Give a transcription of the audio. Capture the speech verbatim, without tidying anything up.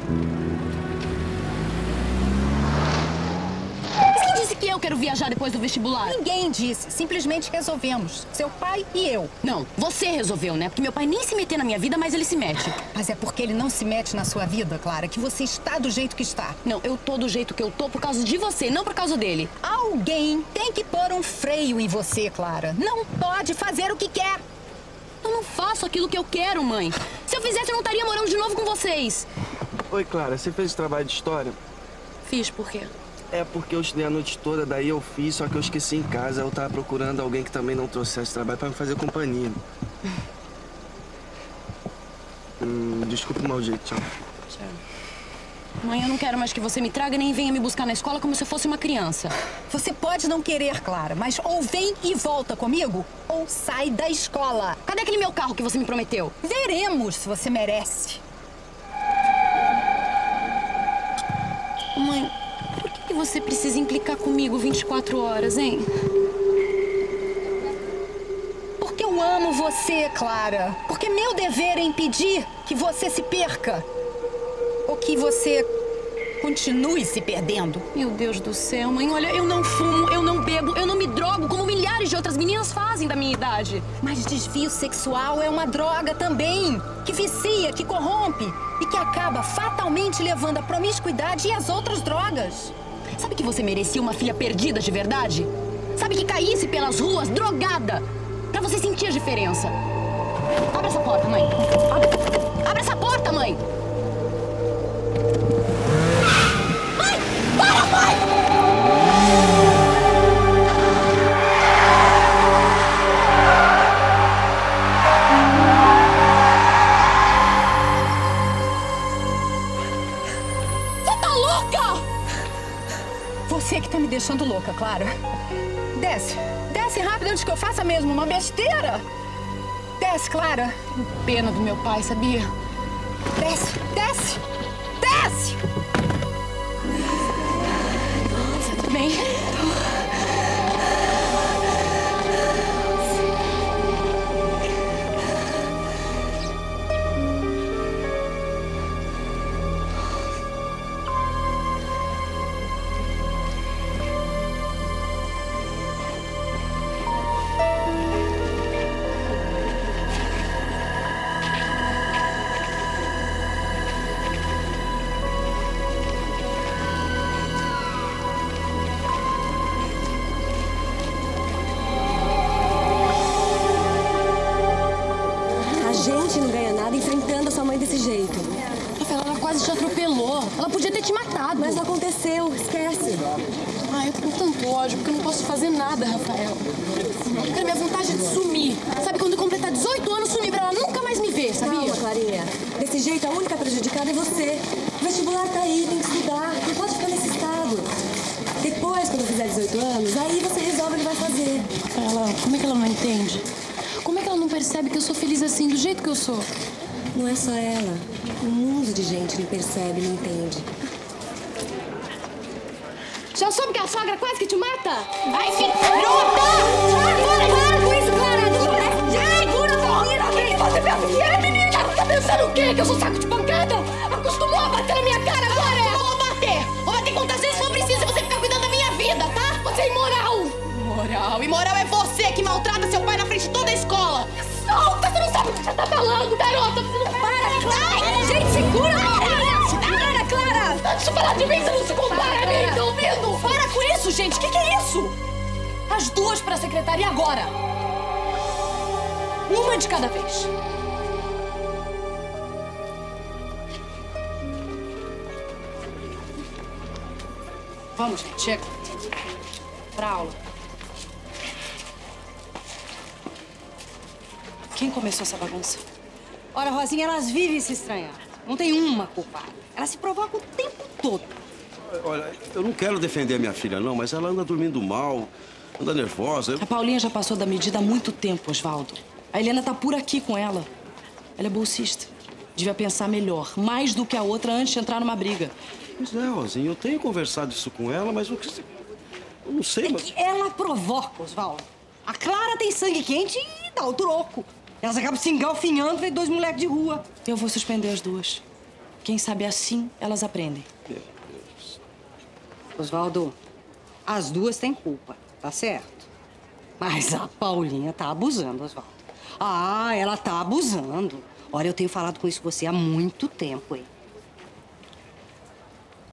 Quem disse que eu quero viajar depois do vestibular? Ninguém disse. Simplesmente resolvemos. Seu pai e eu. Não, você resolveu, né? Porque meu pai nem se meter na minha vida, mas ele se mete. Mas é porque ele não se mete na sua vida, Clara, que você está do jeito que está. Não, eu tô do jeito que eu tô por causa de você, não por causa dele. Alguém tem que pôr um freio em você, Clara. Não pode fazer o que quer. Eu não faço aquilo que eu quero, mãe. Se eu fizesse, eu não estaria morando de novo com vocês. Oi, Clara, você fez trabalho de história? Fiz, por quê? É porque eu estudei a noite toda, daí eu fiz, só que eu esqueci em casa. Eu tava procurando alguém que também não trouxesse trabalho pra me fazer companhia. hum, desculpa o mau jeito, tchau. Tchau. Mãe, eu não quero mais que você me traga nem venha me buscar na escola como se eu fosse uma criança. Você pode não querer, Clara, mas ou vem e volta comigo, ou sai da escola. Cadê aquele meu carro que você me prometeu? Veremos se você merece. Mãe, por que que você precisa implicar comigo vinte e quatro horas, hein? Porque eu amo você, Clara. Porque meu dever é impedir que você se perca. Ou que você continue se perdendo. Meu Deus do céu, mãe. Olha, eu não fumo, eu não bebo, eu não me drogo como milhares de outras meninas fazem da minha idade. Mas desvio sexual é uma droga também. Que vicia, que corrompe e que acaba fatalmente levando a promiscuidade e as outras drogas. Sabe que você merecia uma filha perdida de verdade? Sabe que caísse pelas ruas drogada? Pra você sentir a diferença. Abre essa porta, mãe. Abre, Abre essa porta, mãe. Mãe! Para, mãe! Você tá louca? Você que tá me deixando louca, Clara. Desce. Desce rápido antes que eu faça mesmo uma besteira. Desce, Clara. Tenho pena do meu pai, sabia? Desce, desce, desce! Você tá bem? Desse jeito. Rafaela, ela quase te atropelou. Ela podia ter te matado. Mas não aconteceu, esquece. Ai, eu tô com tanto ódio porque eu não posso fazer nada, Rafael. Cara, minha vontade é de sumir. Sabe, quando eu completar dezoito anos, sumir pra ela nunca mais me ver, sabia? Calma, Clarinha. Desse jeito, a única prejudicada é você. O vestibular tá aí, tem que estudar. Não pode ficar nesse estado. Depois, quando eu fizer dezoito anos, aí você resolve o que vai fazer. Rafaela, como é que ela não entende? Como é que ela não percebe que eu sou feliz assim, do jeito que eu sou? Não é só ela. Um mundo de gente não percebe, não entende. Já soube que a sogra quase que te mata? Ai, filha! Para, para com isso, Clara! Ai, cura, menina! O que você pensa que é, menina? Tá pensando o quê? Que eu sou saco de pancada? Acostumou a bater na minha cara agora? Eu vou bater! Vou bater quantas vezes for preciso e você ficar cuidando da minha vida, tá? Você é imoral! Imoral? Imoral é você que maltrata seu pai na frente de toda a escola! Solta! Você não sabe o que você tá falando, garota! Você não... Para, Clara! Gente, segura! Para, Clara! Deixa eu falar de mim, você não se compara a mim, tá ouvindo? Para com isso, gente! O que, que é isso? As duas pra secretaria agora! Uma de cada vez. Vamos, gente, chega. Pra aula. Quem começou essa bagunça? Ora, Rosinha, elas vivem se estranhando. Não tem uma culpada. Elas se provocam o tempo todo. Olha, eu não quero defender a minha filha, não, mas ela anda dormindo mal, anda nervosa. A Paulinha já passou da medida há muito tempo, Osvaldo. A Helena tá por aqui com ela. Ela é bolsista. Devia pensar melhor, mais do que a outra, antes de entrar numa briga. Pois é, Rosinha, eu tenho conversado isso com ela, mas eu, eu não sei, É mas... que ela provoca, Osvaldo. A Clara tem sangue quente e dá o troco. Elas acabam se engalfinhando, feito dois moleques de rua. Eu vou suspender as duas. Quem sabe assim elas aprendem. Meu Deus. Osvaldo, as duas têm culpa, tá certo? Mas a Paulinha tá abusando, Osvaldo. Ah, ela tá abusando. Olha, eu tenho falado com isso com você há muito tempo, hein?